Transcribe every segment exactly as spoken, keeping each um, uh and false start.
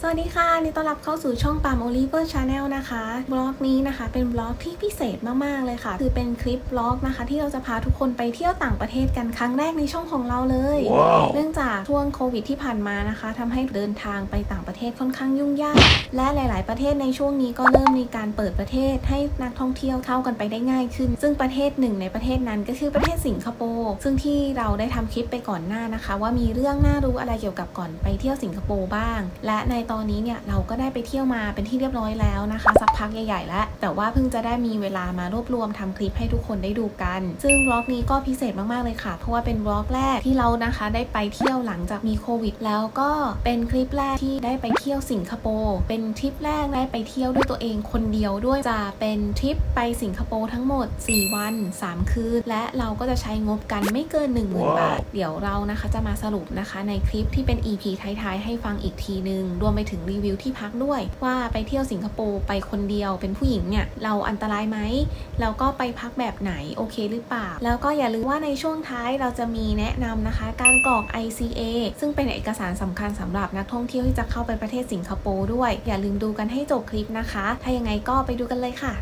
สวัสดีค่ะนี่ต้อนรับเข้าสู่ช่องปามโอลิเวอร์ชาแนลนะคะบล็อกนี้นะคะเป็นบล็อกที่พิเศษมากๆเลยค่ะคือเป็นคลิปบล็อกนะคะที่เราจะพาทุกคนไปเที่ยวต่างประเทศกันครั้งแรกในช่องของเราเลย wow. เนื่องจากช่วงโควิดที่ผ่านมานะคะทำให้เดินทางไปต่างประเทศค่อนข้างยุ่งยากและหลายๆประเทศในช่วงนี้ก็เริ่มมีการเปิดประเทศให้นักท่องเที่ยวเข้ากันไปได้ง่ายขึ้นซึ่งประเทศหนึ่งในประเทศนั้นก็คือประเทศสิงคโปร์ซึ่งที่เราได้ทำคลิปไปก่อนหน้านะคะว่ามีเรื่องน่ารู้อะไรเกี่ยวกับก่อนไปเที่ยวสิงคโปร์บ้างและในตอนนี้เนี่ยเราก็ได้ไปเที่ยวมาเป็นที่เรียบร้อยแล้วนะคะสักพักใหญ่ๆแล้วแต่ว่าเพิ่งจะได้มีเวลามารวบรวมทำคลิปให้ทุกคนได้ดูกันซึ่งบล็อกนี้ก็พิเศษมากๆเลยค่ะเพราะว่าเป็นบล็อกแรกที่เรานะคะได้ไปเที่ยวหลังจากมีโควิดแล้วก็เป็นคลิปแรกที่ได้ไปเที่ยวสิงคโปร์เป็นทริปแรกได้ไปเที่ยวด้วยตัวเองคนเดียวด้วยจะเป็นทริปไปสิงคโปร์ทั้งหมดสี่วันสามคืนและเราก็จะใช้งบกันไม่เกิน หนึ่งหมื่น บาทเดี๋ยวเรานะคะจะมาสรุปนะคะในคลิปที่เป็น อี พี ท้ายๆให้ฟังอีกทีนึงรวมไปถึงรีวิวที่พักด้วยว่าไปเที่ยวสิงคโปร์ไปคนเดียวเป็นผู้หญิงเนี่ยเราอันตรายไหมแล้วก็ไปพักแบบไหนโอเคหรือเปล่าแล้วก็อย่าลืมว่าในช่วงท้ายเราจะมีแนะนำนะคะการกรอก ไอ ซี เอ ซึ่งเป็นเอกสารสำคัญสำหรับนักท่องเที่ยวที่จะเข้าไปประเทศสิงคโปร์ด้วยอย่าลืมดูกันให้จบคลิปนะคะถ้ายังไงก็ไปดูกันเลยค่ะ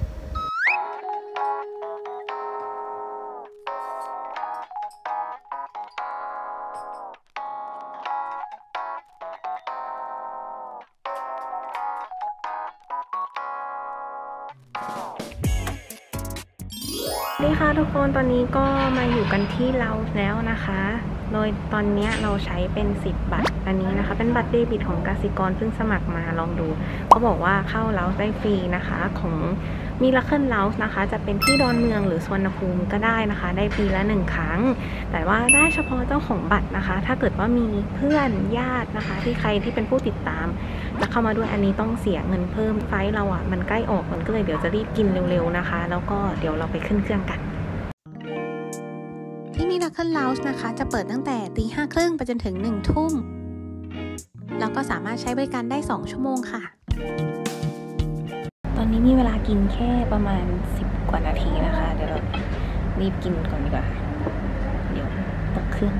สวัสดีค่ะทุกคนตอนนี้ก็มาอยู่กันที่เราแล้วนะคะโดยตอนนี้เราใช้เป็นสิบบัตรอันนี้นะคะเป็นบัตรเดบิตของกสิกรซึ่งสมัครมาลองดูเขาบอกว่าเข้าเราได้ฟรีนะคะของมิราเคิลเลาส์นะคะจะเป็นที่ดอนเมืองหรือสุวรรณภูมิก็ได้นะคะได้ฟรีละหนึ่งครั้งแต่ว่าได้เฉพาะเจ้าของบัตรนะคะถ้าเกิดว่ามีเพื่อนญาตินะคะที่ใครที่เป็นผู้ติดตามจะเข้ามาด้วยอันนี้ต้องเสียเงินเพิ่มไฟล์เราอ่ะมันใกล้ออกมันก็เลยเดี๋ยวจะรีบกินเร็วๆนะคะแล้วก็เดี๋ยวเราไปขึ้นเครื่องกันที่มิราเคิลเลาส์นะคะจะเปิดตั้งแต่ตีห้าครึ่งไปจนถึงหนึ่งทุ่มแล้วก็สามารถใช้บริการได้สองชั่วโมงค่ะตอนนี้มีเวลากินแค่ประมาณสิบกว่านาทีนะคะเดี๋ยวเรารีบกินก่อนดีกว่าเดี๋ยวตกเครื่อง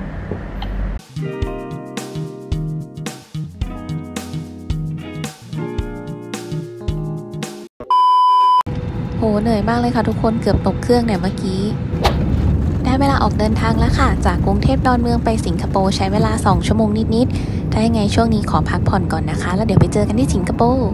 โหเหนื่อยมากเลยค่ะทุกคนเกือบตกเครื่องเนี่ยเมื่อกี้ได้เวลาออกเดินทางแล้วค่ะจากกรุงเทพดอนเมืองไปสิงคโปร์ใช้เวลาสองชั่วโมงนิดๆถ้ายังไงช่วงนี้ขอพักผ่อนก่อนนะคะแล้วเดี๋ยวไปเจอกันที่สิงคโปร์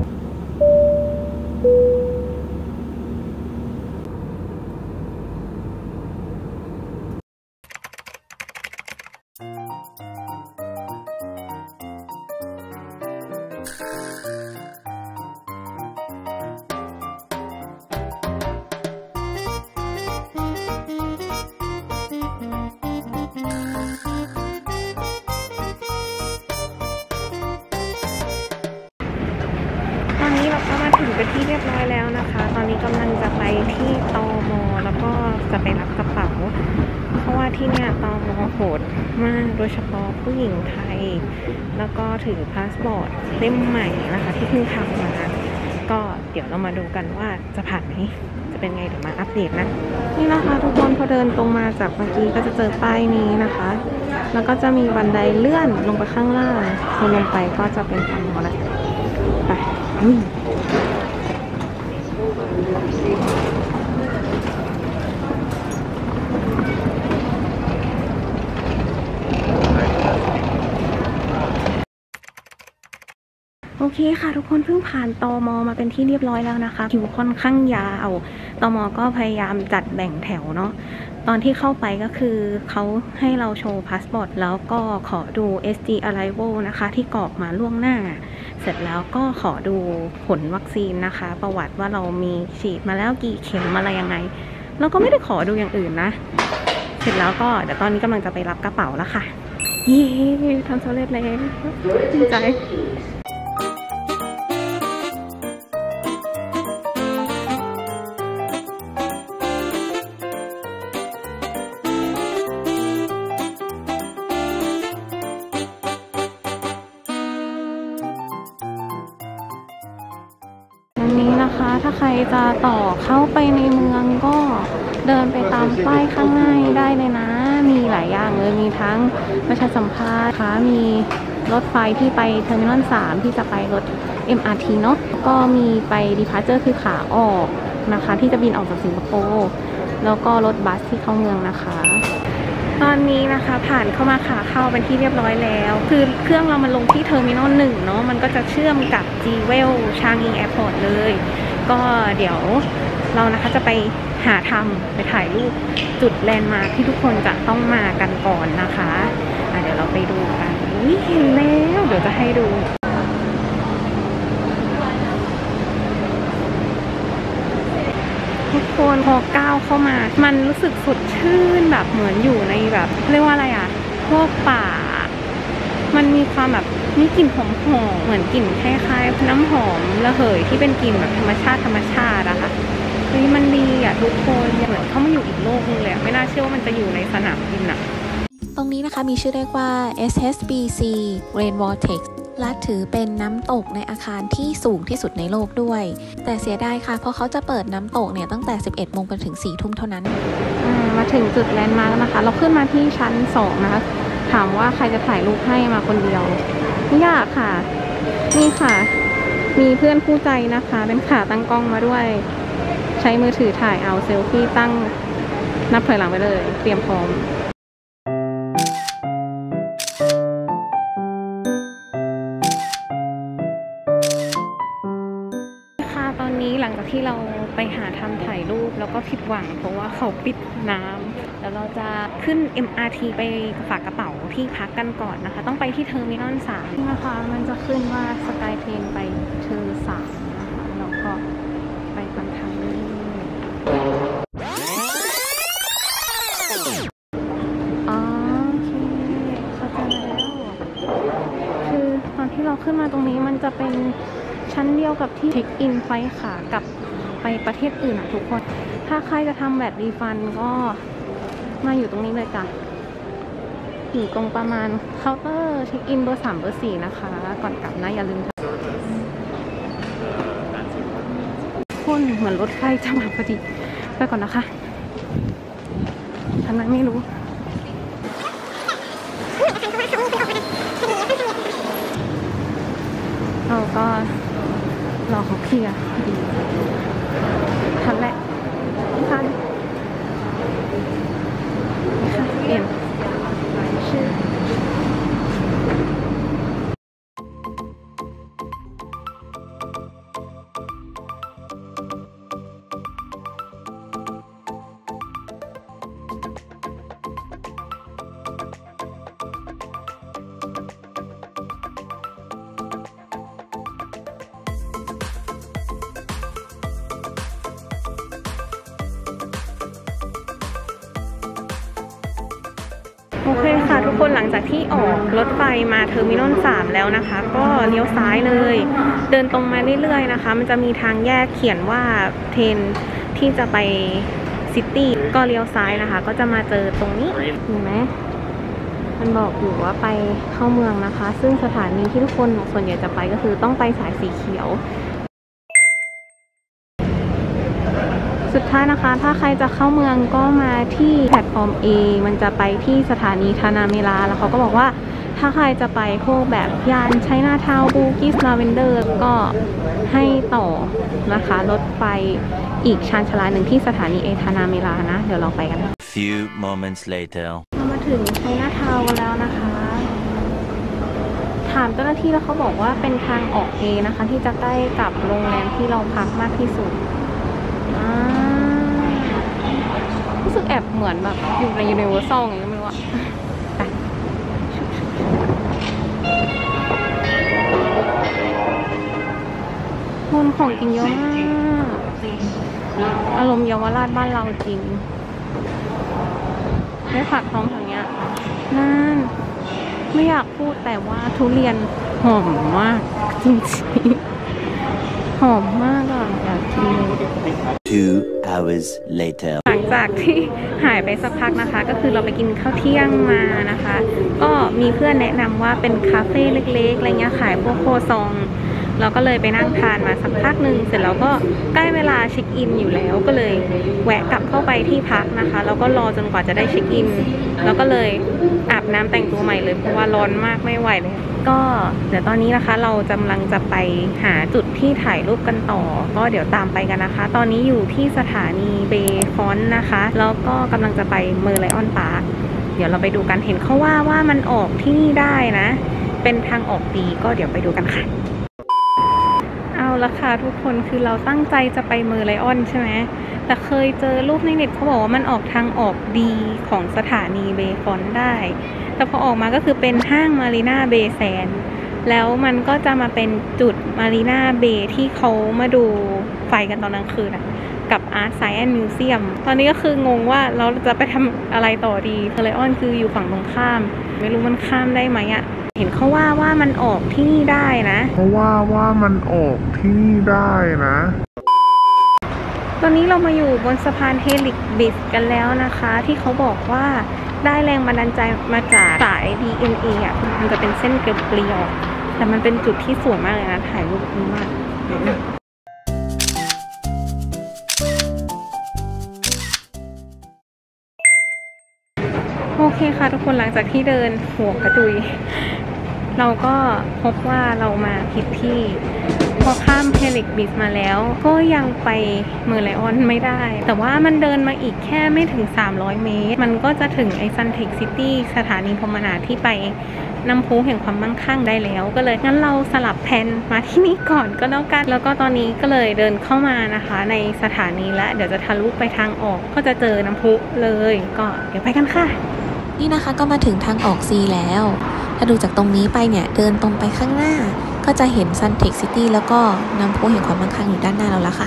ตอนนี้เราก็มาถึงเป็นที่เรียบร้อยแล้วนะคะตอนนี้กำลังจะไปที่ตม.แล้วก็จะไปรับกระเป๋าเพราะว่าที่เนี่ยตม.โหดมากโดยเฉพาะผู้หญิงไทยแล้วก็ถือพาสปอร์ตเล่มใหม่นะคะที่เพิ่งทำมาก็เดี๋ยวเรามาดูกันว่าจะผ่านไหมจะเป็นไงเดี๋ยวมาอัปเดตนะนี่นะคะทุกคนพอเดินตรงมาจากเมื่อกี้ก็จะเจอป้ายนี้นะคะแล้วก็จะมีบันไดเลื่อนลงไปข้างล่างพอลงไปก็จะเป็นตม.แล้วไปโอเคค่ะทุกคนเพิ่งผ่านตม.มาเป็นที่เรียบร้อยแล้วนะคะคิวค่อนข้างยาวตม.ก็พยายามจัดแบ่งแถวเนาะตอนที่เข้าไปก็คือเขาให้เราโชว์พาสปอร์ตแล้วก็ขอดู เอส จี Arrival นะคะที่กรอกมาล่วงหน้าเสร็จแล้วก็ขอดูผลวัคซีนนะคะประวัติว่าเรามีฉีดมาแล้วกี่เข็มอะไรยังไงเราก็ไม่ได้ขอดูอย่างอื่นนะเสร็จแล้วก็เดี๋ยวตอนนี้กำลังจะไปรับกระเป๋าแล้วค่ะเย้ทำสำเร็จแล้วดีใจนะคะถ้าใครจะต่อเข้าไปในเมืองก็เดินไปตามป้ายข้างหน้าได้เลยนะมีหลายอย่างเลยมีทั้งประชาสัมพันธ์ค่ะมีรถไฟที่ไปเทอร์มินอลสามที่จะไปรถ เอ็ม อาร์ ที เนาะก็มีไป Departure คือขาออกนะคะที่จะบินออกจากสิงคโปร์แล้วก็รถบัสที่เข้าเมืองนะคะตอนนี้นะคะผ่านเข้ามาขาเข้าเป็นที่เรียบร้อยแล้วคือเครื่องเรามันลงที่เทอร์มินอลหนึ่งเนาะมันก็จะเชื่อมกับ จี เวล ชางอีแอร์พอร์ตเลยก็เดี๋ยวเรานะคะจะไปหาทำไปถ่ายรูปจุดแลนด์มาร์คที่ทุกคนจะต้องมากันก่อนนะคะะเดี๋ยวเราไปดูกันอุ๊ยเห็นแล้วเดี๋ยวจะให้ดูทุกคนพอก้าวเข้ามามันรู้สึกสดชื่นแบบเหมือนอยู่ในแบบเรียกว่าอะไรอ่ะพวกป่ามันมีความแบบมีกลิ่นหอมหอมเหมือนกลิ่นคล้ายๆน้ำหอมระเหยที่เป็นกลิ่นแบบธรรมชาติธรรมชาติอะค่ะเฮ้ยมันดีอ่ะทุกคนเหมือนเข้ามาอยู่อีกโลกนึงเลยไม่น่าเชื่อว่ามันจะอยู่ในสนามบินอะตรงนี้นะคะมีชื่อเรียกว่า เอส เอส บี ซี Rain Vortex และถือเป็นน้ำตกในอาคารที่สูงที่สุดในโลกด้วยแต่เสียดายค่ะเพราะเขาจะเปิดน้ำตกเนี่ยตั้งแต่ สิบเอ็ดโมงจนถึง สี่ทุ่มเท่านั้นมาถึงจุดแลนด์มาร์คนะคะเราขึ้นมาที่ชั้นสองนะคะถามว่าใครจะถ่ายรูปให้มาคนเดียวไม่ยากค่ะนี่ค่ะมีเพื่อนคู่ใจนะคะเป็นขาตั้งกล้องมาด้วยใช้มือถือถ่ายเอาเซลฟี่ตั้งนับถอยหลังไปเลยเตรียมพร้อมค่ะตอนนี้หลังจากที่เราไปหาทำถ่ายรูปแล้วก็ผิดหวังเพราะว่าเขาปิดน้ำแล้วเราจะขึ้น เอ็ม อาร์ ที ไปฝากกระเป๋าที่พักกันก่อนนะคะต้องไปที่เทอร์มินอลสามนะคะมันจะขึ้นว่าสกายเทรนไปเทอร์สามนะคะแล้วก็ไปกันทางนี้อ๋อโอเคเข้าใจแล้วคือตอนที่เราขึ้นมาตรงนี้มันจะเป็นชั้นเดียวกับที่เช็คอินไฟล์ขากับไปประเทศอื่นอะทุกคนถ้าใครจะทำแบบรีฟันก็มาอยู่ตรงนี้เลยจ้ะอยู่ตรงประมาณเคาน์เตอร์เช็คอินเบอร์สามเบอร์สี่นะคะก่อนกลับนะอย่าลืมค่ะคนเหมือนรถไฟจะมาพอดีไปก่อนนะคะทำไมไม่รู้เราก็รอเขาเคลียร์ดีทันแหละทันค่ะเปลี่ยนชื่อโอเคค่ะทุกคนหลังจากที่ออกรถไฟมาเทอร์มินอลสามแล้วนะคะก็เลี้ยวซ้ายเลยเดินตรงมาเรื่อยๆนะคะมันจะมีทางแยกเขียนว่าเทรนที่จะไปซิตี้ก็เลี้ยวซ้ายนะคะก็จะมาเจอตรงนี้เห็นไหมมันบอกอยู่ว่าไปเข้าเมืองนะคะซึ่งสถานีที่ทุกคนส่วนใหญ่จะไปก็คือต้องไปสายสีเขียวสุดท้ายนะคะถ้าใครจะเข้าเมืองก็มาที่แพลตฟอร์ม A มันจะไปที่สถานีทานาเมลาแล้วเขาก็บอกว่าถ้าใครจะไปพวกแบบยานไชน่าทาวน์บูกิสลาเวนเดอร์ก็ให้ต่อนะคะรถไฟอีกชานชาลาหนึ่งที่สถานีเอทานาเมลานะเดี๋ยวเราไปกัน Few moments later เรามาถึงไชน่าทาวน์กันแล้วนะคะถามเจ้าหน้าที่แล้วเขาบอกว่าเป็นทางออก A นะคะที่จะใกล้กับโรงแรมที่เราพักมากที่สุดรู้สึกแอบเหมือนแบบอยู่ในยูนิเวอร์แซลอย่างนี้ไม่รู้อะคนของกินเยอะมากอารมณ์เยาวราชบ้านเราจริงได้ผัดท้องอย่างเงี้ยนั่นไม่อยากพูดแต่ว่าทุเรียนหอมมากจริงๆหอมมากอ่ะอยากกิน Two hours later หลังจากที่หายไปสักพักนะคะก็คือเราไปกินข้าวเที่ยงมานะคะก็มีเพื่อนแนะนำว่าเป็นคาเฟ่เล็กๆอะไรเงี้ยขายพวกโคซองเราก็เลยไปนั่งทานมาสักพักหนึ่งเสร็จแล้วก็ใกล้เวลาเช็คอินอยู่แล้วก็เลยแวะกลับเข้าไปที่พักนะคะแล้วก็รอจนกว่าจะได้เช็คอินแล้วก็เลยอาบน้ำแต่งตัวใหม่เลยเพราะว่าร้อนมากไม่ไหวเลยก็เดี๋ยวตอนนี้นะคะเรากำลังจะไปหาจุดที่ถ่ายรูปกันต่อก็เดี๋ยวตามไปกันนะคะตอนนี้อยู่ที่สถานีเบฟอนต์นะคะแล้วก็กำลังจะไปเมอร์ไลออนพาร์คเดี๋ยวเราไปดูกันเห็นเขาว่าว่ามันออกที่นี่ได้นะเป็นทางออกดีก็เดี๋ยวไปดูกันค่ะเอาละค่ะทุกคนคือเราตั้งใจจะไปเมอร์ไลออนใช่ไหมแต่เคยเจอรูปในเน็ตเขาบอกว่ามันออกทางออกดีของสถานีเบฟอนต์ได้แต่พอออกมาก็คือเป็นห้างมารีนาเบย์แซนด์แล้วมันก็จะมาเป็นจุดมารีนาเบย์ที่เขามาดูไฟกันตอนกลางคืนอะกับ Art Science Museum ตอนนี้ก็คืองงว่าเราจะไปทำอะไรต่อดีเมอร์ไลออนคืออยู่ฝั่งตรงข้ามไม่รู้มันข้ามได้ไหมอะเห็นเขาว่าว่ามันออกที่นี่ได้นะเพราะว่าว่ามันออกที่นี่ได้นะตอนนี้เรามาอยู่บนสะพานเฮลิกบิสกันแล้วนะคะที่เขาบอกว่าได้แรงบันดาลใจมาจากสาย ดี เอ็น เอ อ่ะมันจะเป็นเส้นเกลียวๆแต่มันเป็นจุดที่สวยมากเลยนะถ่ายรูปดีมากโอเคค่ะทุกคนหลังจากที่เดินหัวกระจุยเราก็พบว่าเรามาผิดที่พอข้ามเฮลิกบิสมาแล้วก็ยังไปเมอร์ไลออนไม่ได้แต่ว่ามันเดินมาอีกแค่ไม่ถึงสามร้อยเมตรมันก็จะถึงไอซันเทคซิตี้สถานีพรหมนาที่ไปน้ำพุแห่งความมั่งคั่งได้แล้วก็เลยงั้นเราสลับแผนมาที่นี่ก่อนก็แล้วกันแล้วก็ตอนนี้ก็เลยเดินเข้ามานะคะในสถานีและเดี๋ยวจะทะลุไปทางออกก็จะเจอน้ำพุเลยก็เดี๋ยวไปกันค่ะนี่นะคะก็มาถึงทางออก C แล้วถ้าดูจากตรงนี้ไปเนี่ยเดินตรงไปข้างหน้าก็จะเห็น Suntec City แล้วก็น้ำพุแห่งความมั่งคั่งอยู่ด้านหน้าเราแล้วค่ะ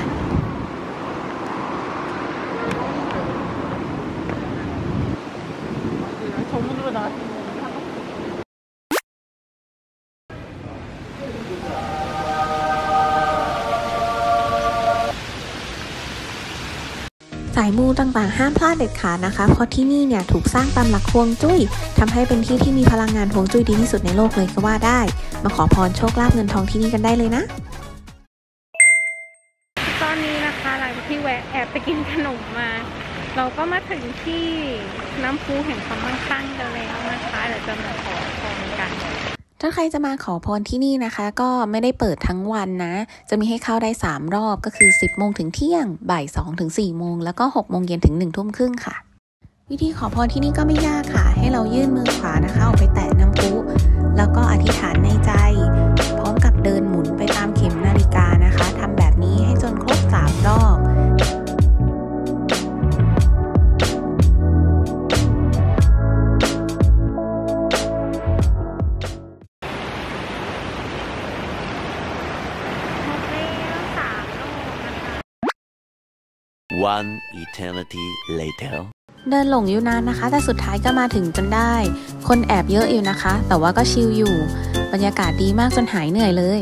สายมูต่างๆห้ามพลาดเด็ดขาดนะคะเพราะที่นี่เนี่ยถูกสร้างตามหลักฮวงจุ้ยทำให้เป็นที่ที่มีพลังงานฮวงจุ้ยดีที่สุดในโลกเลยก็ว่าได้มาขอพรโชคลาภเงินทองที่นี่กันได้เลยนะตอนนี้นะคะหลังจากที่แวะแอบไปกินขนมมาเราก็มาถึงที่น้ำพุแห่งความมั่งคั่งกันแล้วนะคะเดี๋ยวจะมาขอพรกันถ้าใครจะมาขอพรที่นี่นะคะก็ไม่ได้เปิดทั้งวันนะจะมีให้เข้าได้สามรอบก็คือสิบโมงถึงเที่ยงบ่ายสองถึงสี่โมงแล้วก็หกโมงเย็นถึงหนึ่งทุ่มครึ่งค่ะวิธีขอพรที่นี่ก็ไม่ยากค่ะให้เรายื่นมือขวานะคะออกไปแตะน้ำพุแล้วก็อธิษฐานในใจพร้อมกับเดินหมุนไปตามเข็มนาฬิกานะคะทำแบบนี้ให้จนครบสามรอบ One eternity later เดินหลงอยู่นานนะคะแต่สุดท้ายก็มาถึงจนได้คนแอบเยอะอยู่นะคะแต่ว่าก็ชิลอยู่บรรยากาศดีมากจนหายเหนื่อยเลย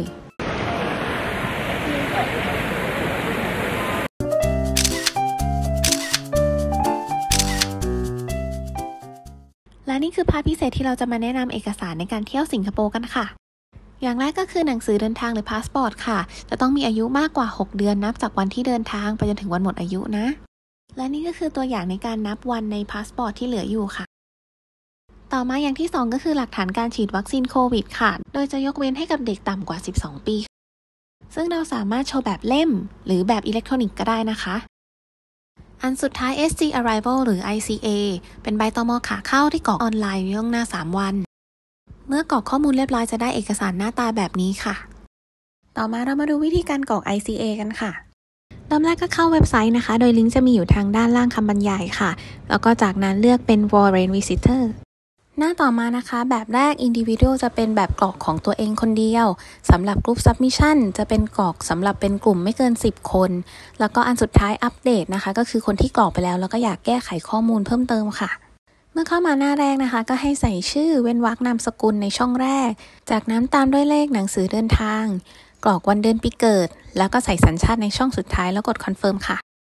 และนี่คือพาร์ทพิเศษที่เราจะมาแนะนำเอกสารในการเที่ยวสิงคโปร์กันค่ะอย่างแรกก็คือหนังสือเดินทางหรือพาสปอร์ตค่ะจะต้องมีอายุมากกว่าหกเดือนนับจากวันที่เดินทางไปจนถึงวันหมดอายุนะและนี่ก็คือตัวอย่างในการนับวันในพาสปอร์ตที่เหลืออยู่ค่ะต่อมาอย่างที่สองก็คือหลักฐานการฉีดวัคซีนโควิดค่ะโดยจะยกเว้นให้กับเด็กต่ำกว่าสิบสองปีซึ่งเราสามารถโชว์แบบเล่มหรือแบบอิเล็กทรอนิกส์ก็ได้นะคะอันสุดท้าย เอส จี Arrival หรือ ไอ ซี เอ เป็นใบตม.ขาเข้าที่กรอกออนไลน์ล่วงหน้าสามวันเมื่อกรอกข้อมูลเรียบร้อยจะได้เอกสารหน้าตาแบบนี้ค่ะต่อมาเรามาดูวิธีการกรอก ไอ ซี เอ กันค่ะเริ่มแรกก็เข้าเว็บไซต์นะคะโดยลิงก์จะมีอยู่ทางด้านล่างคำบรรยายค่ะแล้วก็จากนั้นเลือกเป็น Foreign Visitor หน้าต่อมานะคะแบบแรก Individual จะเป็นแบบกรอกของตัวเองคนเดียวสำหรับ Group Submission จะเป็นกรอกสำหรับเป็นกลุ่มไม่เกินสิบคนแล้วก็อันสุดท้ายอัปเดตนะคะก็คือคนที่กรอกไปแล้วแล้วก็อยากแก้ไขข้อมูลเพิ่มเติมค่ะเมื่อเข้ามาหน้าแรกนะคะก็ให้ใส่ชื่อเว้นวรรคนามสกุลในช่องแรกจากนั้นตามด้วยเลขหนังสือเดินทางกรอกวันเดือนปีเกิดแล้วก็ใส่สัญชาติในช่องสุดท้ายแล้วกดคอนเฟิร์มค่ะ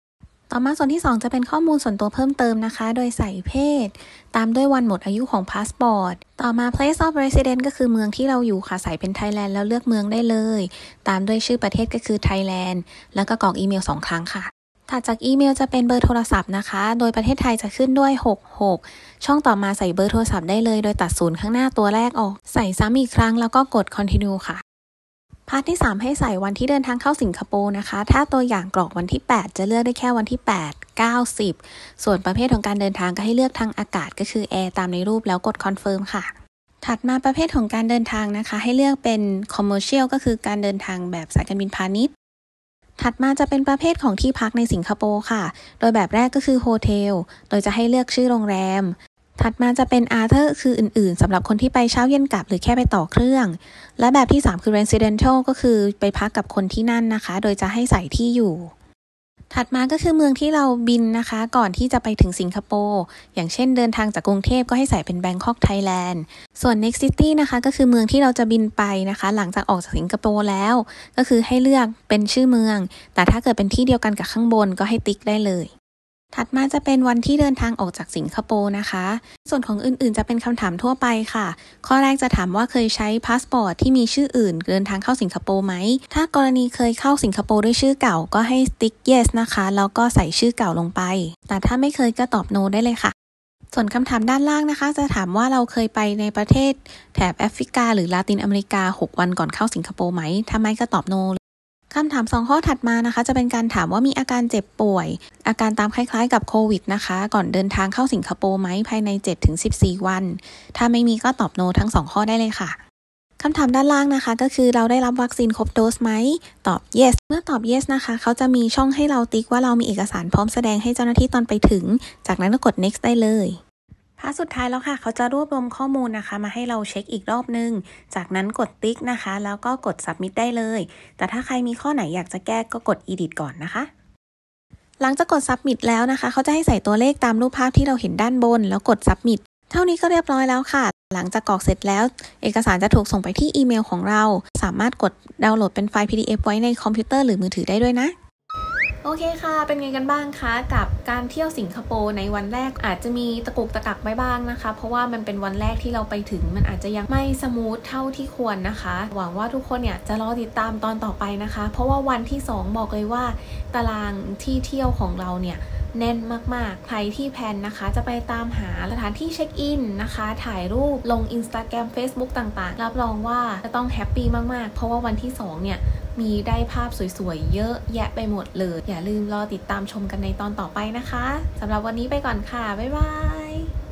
ต่อมาส่วนที่สองจะเป็นข้อมูลส่วนตัวเพิ่มเติมนะคะโดยใส่เพศตามด้วยวันหมดอายุของพาสปอร์ตต่อมา place of residence ก็คือเมืองที่เราอยู่ค่ะใส่เป็น Thailand แล้วเลือกเมืองได้เลยตามด้วยชื่อประเทศก็คือ Thailand แล้วก็กรอกอีเมลสองครั้งค่ะถัดจากอีเมลจะเป็นเบอร์โทรศัพท์นะคะโดยประเทศไทยจะขึ้นด้วยหกหกช่องต่อมาใส่เบอร์โทรศัพท์ได้เลยโดยตัดศูนย์ข้างหน้าตัวแรกออกใส่ซ้ำอีกครั้งแล้วก็กด continue ค่ะพาร์ทที่สามให้ใส่วันที่เดินทางเข้าสิงคโปร์นะคะถ้าตัวอย่างกรอกวันที่แปดจะเลือกได้แค่วันที่แปด เก้า สิบส่วนประเภทของการเดินทางก็ให้เลือกทางอากาศก็คือ Air ตามในรูปแล้วกด confirm ค่ะถัดมาประเภทของการเดินทางนะคะให้เลือกเป็น commercial ก็คือการเดินทางแบบสายการบินพาณิชย์ถัดมาจะเป็นประเภทของที่พักในสิงคโปร์ค่ะโดยแบบแรกก็คือโฮเทลโดยจะให้เลือกชื่อโรงแรมถัดมาจะเป็น other คืออื่นๆสำหรับคนที่ไปเช้าเย็นกลับหรือแค่ไปต่อเครื่องและแบบที่สามคือ residential ก็คือไปพักกับคนที่นั่นนะคะโดยจะให้ใส่ที่อยู่ถัดมาก็คือเมืองที่เราบินนะคะก่อนที่จะไปถึงสิงคโปร์อย่างเช่นเดินทางจากกรุงเทพก็ให้ใส่เป็น Bangkok Thailand ส่วน next city นะคะก็คือเมืองที่เราจะบินไปนะคะหลังจากออกจากสิงคโปร์แล้วก็คือให้เลือกเป็นชื่อเมืองแต่ถ้าเกิดเป็นที่เดียวกันกับข้างบนก็ให้ติ๊กได้เลยถัดมาจะเป็นวันที่เดินทางออกจากสิงคโปร์นะคะส่วนของอื่นๆจะเป็นคำถามทั่วไปค่ะข้อแรกจะถามว่าเคยใช้พาสปอร์ตที่มีชื่ออื่นเดินทางเข้าสิงคโปร์ไหมถ้ากรณีเคยเข้าสิงคโปร์ด้วยชื่อเก่าก็ให้ติ๊ก yes นะคะแล้วก็ใส่ชื่อเก่าลงไปแต่ถ้าไม่เคยก็ตอบ no ได้เลยค่ะส่วนคำถามด้านล่างนะคะจะถามว่าเราเคยไปในประเทศแถบแอฟริกาหรือลาตินอเมริกาหกวันก่อนเข้าสิงคโปร์ไหมถ้าไม่ก็ตอบ noคำถามสองข้อถัดมานะคะจะเป็นการถามว่ามีอาการเจ็บป่วยอาการตามคล้ายๆกับโควิดนะคะก่อนเดินทางเข้าสิงคโปร์ไหมภายใน เจ็ดถึงสิบสี่ วันถ้าไม่มีก็ตอบโนทั้งสองข้อได้เลยค่ะคำถามด้านล่างนะคะก็คือเราได้รับวัคซีนครบโดสไหมตอบ yes เมื่อตอบ yes นะคะเขาจะมีช่องให้เราติ๊กว่าเรามีเอกสารพร้อมแสดงให้เจ้าหน้าที่ตอนไปถึงจากนั้นก็กด next ได้เลยพาร์ทสุดท้ายแล้วค่ะเขาจะรวบรวมข้อมูลนะคะมาให้เราเช็คอีกรอบนึงจากนั้นกดติ๊กนะคะแล้วก็กด submit ได้เลยแต่ถ้าใครมีข้อไหนอยากจะแก้ก็กด edit ก่อนนะคะหลังจากกด submit แล้วนะคะเขาจะให้ใส่ตัวเลขตามรูปภาพที่เราเห็นด้านบนแล้วกด submit เท่านี้ก็เรียบร้อยแล้วค่ะหลังจากกรอกเสร็จแล้วเอกสารจะถูกส่งไปที่อีเมลของเราสามารถกดดาวน์โหลดเป็นไฟล์ พี ดี เอฟ ไว้ในคอมพิวเตอร์หรือมือถือได้ด้วยนะโอเคค่ะเป็นไงกันบ้างคะกับการเที่ยวสิงคโปร์ในวันแรกอาจจะมีตะกุกตะกักไปบ้างนะคะเพราะว่ามันเป็นวันแรกที่เราไปถึงมันอาจจะยังไม่สมูทเท่าที่ควรนะคะหวังว่าทุกคนเนี่ยจะรอติดตามตอนต่อไปนะคะเพราะว่าวันที่สองบอกเลยว่าตารางที่เที่ยวของเราเนี่ยแน่นมากๆใครที่แพลนนะคะจะไปตามหาสถานที่เช็คอินนะคะถ่ายรูปลง Instagram Facebook ต่างๆรับรองว่าจะต้องแฮปปี้มากๆเพราะว่าวันที่สองเนี่ยมีได้ภาพสวยๆเยอะแยะไปหมดเลยอย่าลืมรอติดตามชมกันในตอนต่อไปนะคะสำหรับวันนี้ไปก่อนค่ะบ๊ายบาย